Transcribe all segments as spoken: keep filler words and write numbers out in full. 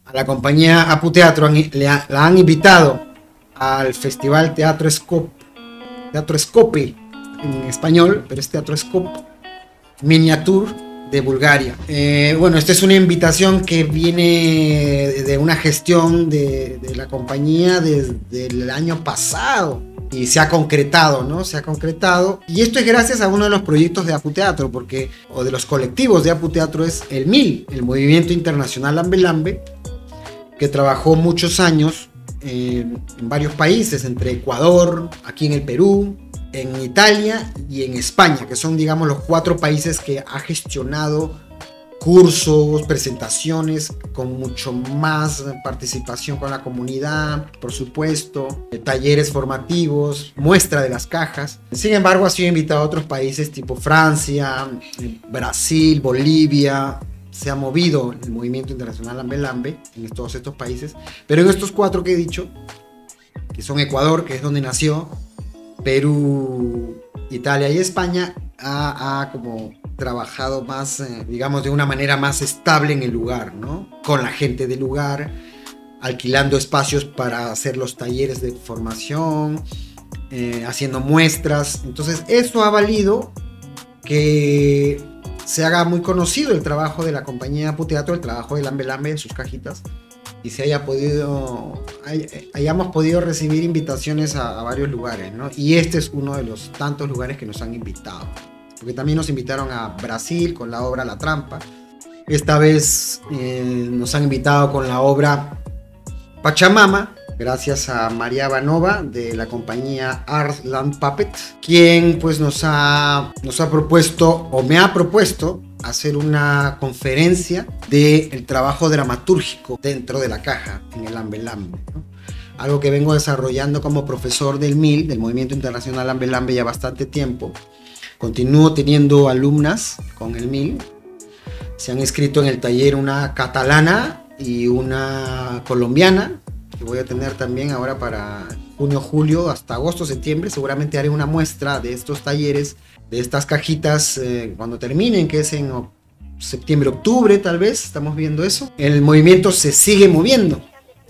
a la compañía Apu Teatro han, le ha, la han invitado al Festival Teatro Scope, Teatro Scope en español, pero es Teatro Scope Miniature de Bulgaria. Eh, bueno, esta es una invitación que viene de una gestión de, de la compañía desde el año pasado y se ha concretado, ¿no? Se ha concretado. Y esto es gracias a uno de los proyectos de Apu Teatro, porque, o de los colectivos de Apu Teatro, es el M I L, el Movimiento Internacional Lambe Lambe, que trabajó muchos años en, en varios países, entre Ecuador, aquí en el Perú, en Italia y en España, que son, digamos, los cuatro países que ha gestionado cursos, presentaciones con mucho más participación con la comunidad, por supuesto, talleres formativos, muestra de las cajas. Sin embargo, ha sido invitado a otros países tipo Francia, Brasil, Bolivia. Se ha movido el movimiento internacional Lambe Lambe en todos estos países, pero en estos cuatro que he dicho, que son Ecuador, que es donde nació, Perú, Italia y España, ha, ha como trabajado más, eh, digamos, de una manera más estable en el lugar, ¿no? Con la gente del lugar, alquilando espacios para hacer los talleres de formación, eh, haciendo muestras. Entonces, eso ha valido que se haga muy conocido el trabajo de la compañía Apu Teatro, el trabajo de Lambe Lambe en sus cajitas, y se haya podido, hay, hayamos podido recibir invitaciones a, a varios lugares, ¿no? Y este es uno de los tantos lugares que nos han invitado, porque también nos invitaron a Brasil con la obra La Trampa. Esta vez eh, nos han invitado con la obra Pachamama, gracias a María Vanova de la compañía Art Land Puppet, quien pues nos ha, nos ha propuesto, o me ha propuesto, hacer una conferencia del trabajo dramatúrgico dentro de la caja en el Lambe Lambe, ¿no? Algo que vengo desarrollando como profesor del M I L, del Movimiento Internacional Lambe Lambe, ya bastante tiempo. Continúo teniendo alumnas con el M I L. Se han inscrito en el taller una catalana y una colombiana, que voy a tener también ahora para junio, julio, hasta agosto, septiembre. Seguramente haré una muestra de estos talleres, de estas cajitas, eh, cuando terminen, que es en septiembre, octubre, tal vez, estamos viendo eso. El movimiento se sigue moviendo,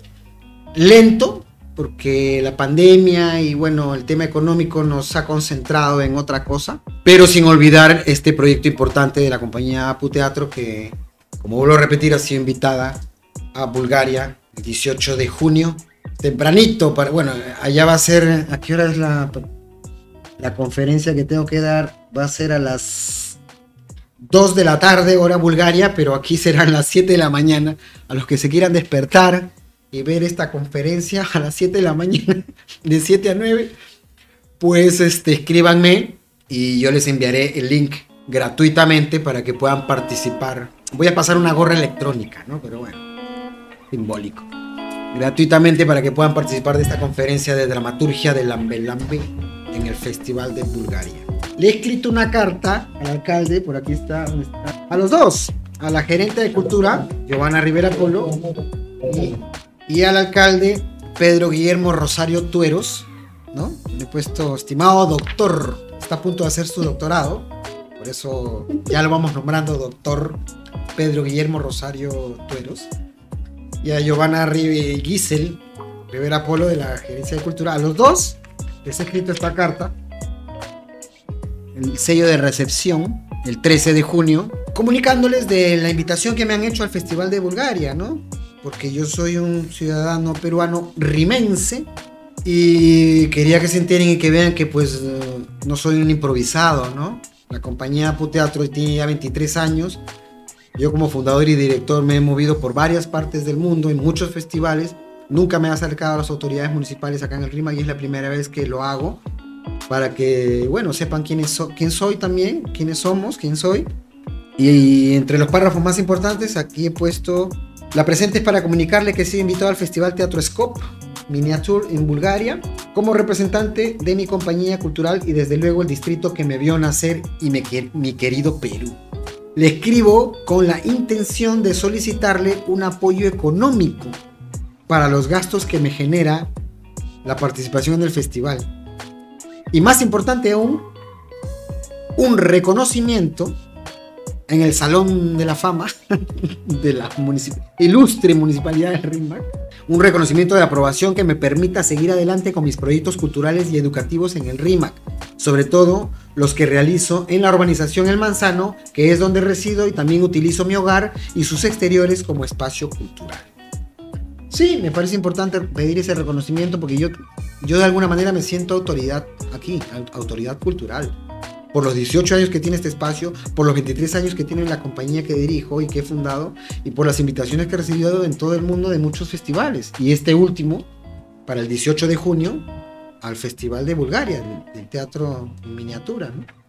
lento, porque la pandemia y bueno, el tema económico nos ha concentrado en otra cosa, pero sin olvidar este proyecto importante de la compañía Apu Teatro, que, como vuelvo a repetir, ha sido invitada a Bulgaria el dieciocho de junio, tempranito, para, bueno, allá va a ser, ¿a qué hora es la, la conferencia que tengo que dar? Va a ser a las dos de la tarde, hora Bulgaria, pero aquí serán las siete de la mañana. A los que se quieran despertar y ver esta conferencia a las siete de la mañana, de siete a nueve, pues este, escríbanme y yo les enviaré el link gratuitamente para que puedan participar. Voy a pasar una gorra electrónica, ¿no? Pero bueno, simbólico. Gratuitamente para que puedan participar de esta conferencia de dramaturgia de Lambe Lambe en el Festival de Bulgaria. Le he escrito una carta al alcalde, por aquí está, ¿dónde está? A los dos, a la gerente de cultura, Giovanna Rivera Polo, y, y al alcalde Pedro Guillermo Rosario Tueros, ¿no? Le he puesto, estimado doctor, está a punto de hacer su doctorado, por eso ya lo vamos nombrando doctor Pedro Guillermo Rosario Tueros. Y a Giovanna Gisel Rivera Polo de la Gerencia de Cultura. A los dos les he escrito esta carta, el sello de recepción, el trece de junio, comunicándoles de la invitación que me han hecho al Festival de Bulgaria, ¿no? Porque yo soy un ciudadano peruano rimense y quería que se enteren y que vean que pues no soy un improvisado, ¿no? La compañía Apu Teatro tiene ya veintitrés años. Yo como fundador y director me he movido por varias partes del mundo, en muchos festivales. Nunca me he acercado a las autoridades municipales acá en el RIMAC y es la primera vez que lo hago, para que, bueno, sepan quién, es, quién soy también, quiénes somos, quién soy. Y, y entre los párrafos más importantes aquí he puesto: la presente es para comunicarle que he sido invitado al Festival Teatro Scope Miniature en Bulgaria como representante de mi compañía cultural y desde luego el distrito que me vio nacer y me, mi querido Perú. Le escribo con la intención de solicitarle un apoyo económico para los gastos que me genera la participación en el festival. Y más importante aún, un reconocimiento en el Salón de la Fama de la municip ilustre Municipalidad de Rímac, un reconocimiento de aprobación que me permita seguir adelante con mis proyectos culturales y educativos en el Rímac, sobre todo los que realizo en la urbanización El Manzano, que es donde resido y también utilizo mi hogar y sus exteriores como espacio cultural. Sí, me parece importante pedir ese reconocimiento porque yo, yo de alguna manera me siento autoridad aquí, autoridad cultural. Por los dieciocho años que tiene este espacio, por los veintitrés años que tiene la compañía que dirijo y que he fundado, y por las invitaciones que he recibido en todo el mundo de muchos festivales. Y este último, para el dieciocho de junio, al Festival de Bulgaria, del teatro en miniatura, ¿no?